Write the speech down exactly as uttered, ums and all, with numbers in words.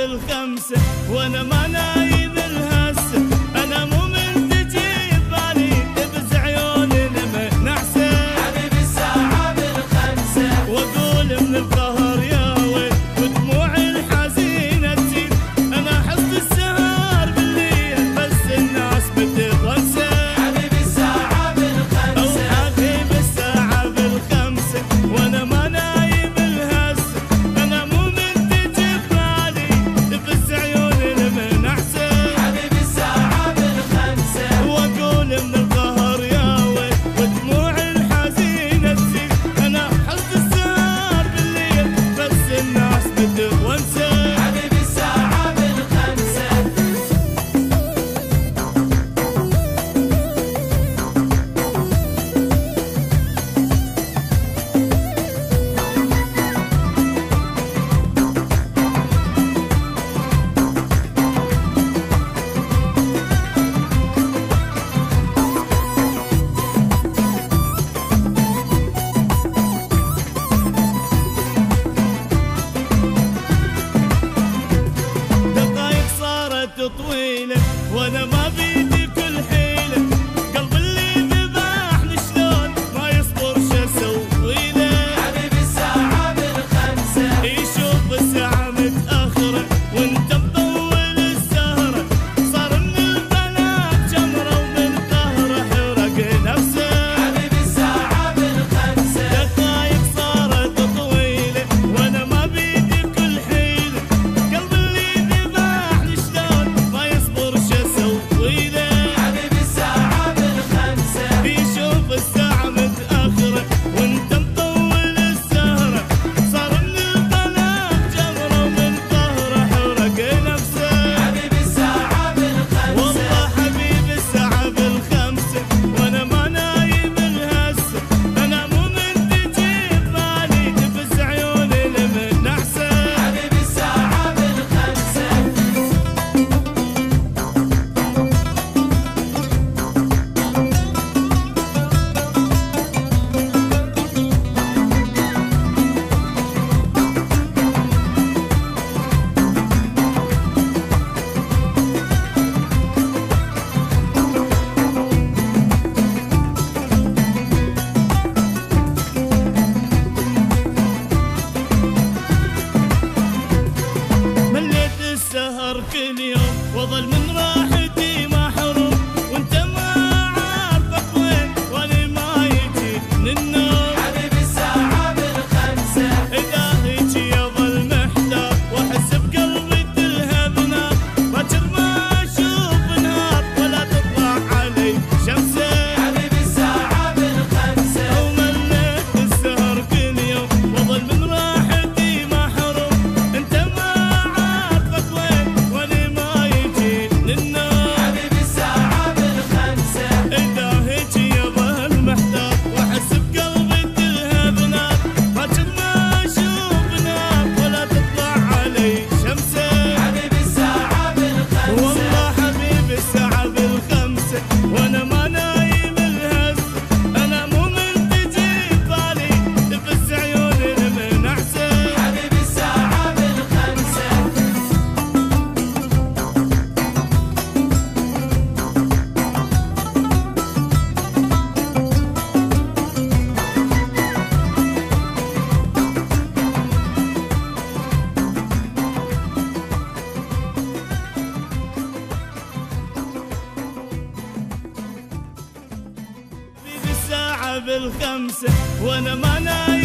بالخمسة وانا ما نايم الهسة. انا مو من تجي ببالي تبز عيوني لما نعسة. حبيبي الساعة بالخمسة واقول من القهر يا ويل ودموعي الحزينة تزيد. انا حصد السهر بالليل بس الناس بتتونسة. حبيبي الساعة بالخمسة او حبيبي الساعة بالخمسة وانا ما نايم الهسة. انا مو من تجي ببالي تبز عيوني لما نعسة. حبيبي الساعة بالخمسة واقول من القهر يا ويل ودموعي الحزينة تزيد. انا حصد السهر بالليل بس الناس بتتونسة. حبيبي الساعة بالخمسة دقايق صارت طويلة وانا ما بيدي كل حيلة. قلب اللي ذبحني شلون ما يصبر شو اسوي له. حبيبي الساعة بالخمسة يشوف الساعة متأخرة وانت مطول السهرة. صار من البنات جمرة ومن قهره حرق نفسه. حبيبي الساعة بالخمسة دقايق صارت طويلة وانا ما بيدي كل حيلة. قلب اللي ذبحني شلون ما يصبر شو اسوي له. حبيبي الساعة بالخمسة يشوف الساعة متأخرة وانت مطول السهرة. صار من البنات جمرة ومن قهره حرق نفسه. حبيبي الساعة بالخمسة والله حبيبي الساعة بالخمسة وانا ما نايم الهسة. انا مو من تجي ببالي تبز عيوني لما نعسة. حبيبي الساعة بالخمسة مليت السهر كل يوم واظل من راحتي محروم. وانت ما عارفك وين وانا ما يجيني النوم. حبيبي الساعة بالخمسة اذا هيجي يظل محتار واحس بقلبي تلهب نار. باكر ما اشوف نهار ولا تطلع علي شمسه. حبيبي الساعة بالخمسة ومليت السهر كل يوم واظل من راحتي محروم. انت ما عارفك وين وانا ما يجيني النوم. حبيبي الساعة بالخمسة اذا هيجي يظل محتار واحس بقلبي تلهب نار. باكر ما اشوف نهار ولا تطلع علي شمسه. حبيبي الساعة بالخمسة والله حبيبي الساعة بالخمسة وانا ما نايم الهسة. انا مو من تجي ببالي تبز عيوني لما نعسة. حبيبي الساعة بالخمسة حبيبي الساعة بالخمسة وانا ما نايم